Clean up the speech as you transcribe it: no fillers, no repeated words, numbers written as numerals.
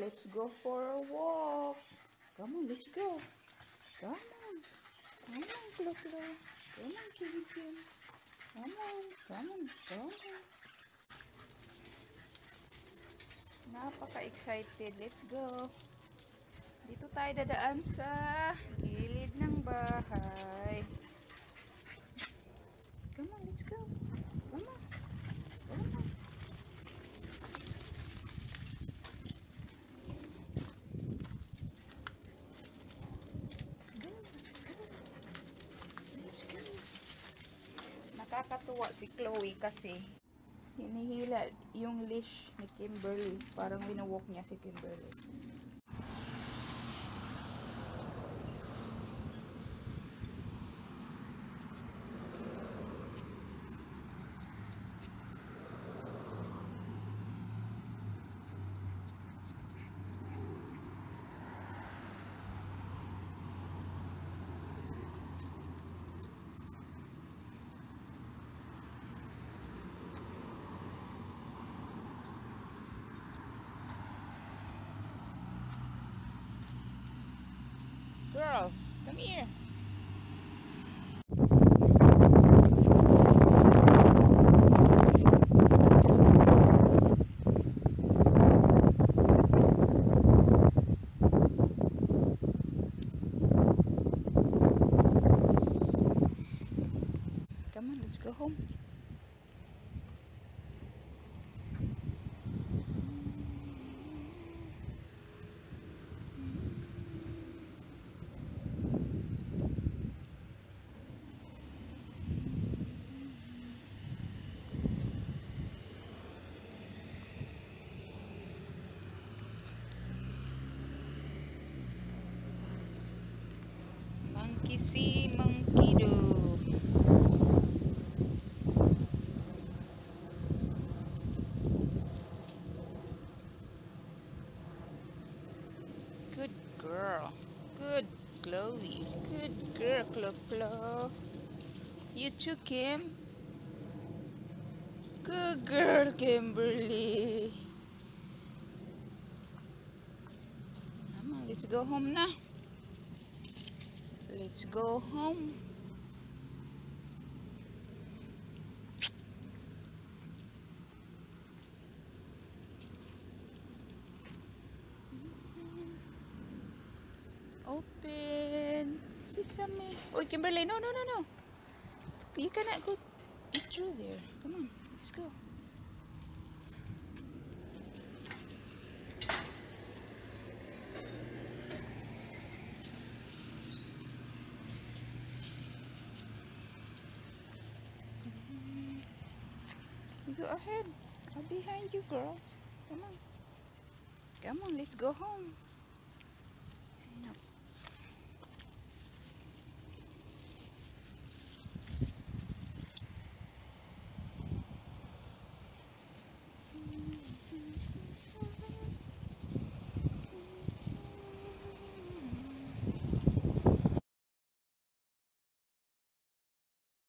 let's go for a walk. Come on, let's go. Come on. Come on, Klo Klo. Come on, Kim Kim. Come on, come on, come on. Napaka-excited. Let's go. Dito tayo dadaan sa gilid ng bahay. Come on, let's go. Come on. Come on. Let's go. Let's go. Let's go. Nakakatuwa si Chloe kasi hinihila yung leash ni Kimberly. Parang winawalk niya si Kimberly. Girls, come here. Come on, let's go home. Monkey see, monkey do. Good girl. Good Chloe. Good girl, Klo Klo. You too, Kim. Good girl, Kimberly. Come on, let's go home na. Let's go home. Open. Sesame. Oh, Kimberly, no, no, no, no. You cannot go through there. Come on, let's go. You go ahead. I'm behind you, girls. Come on. Come on, let's go home.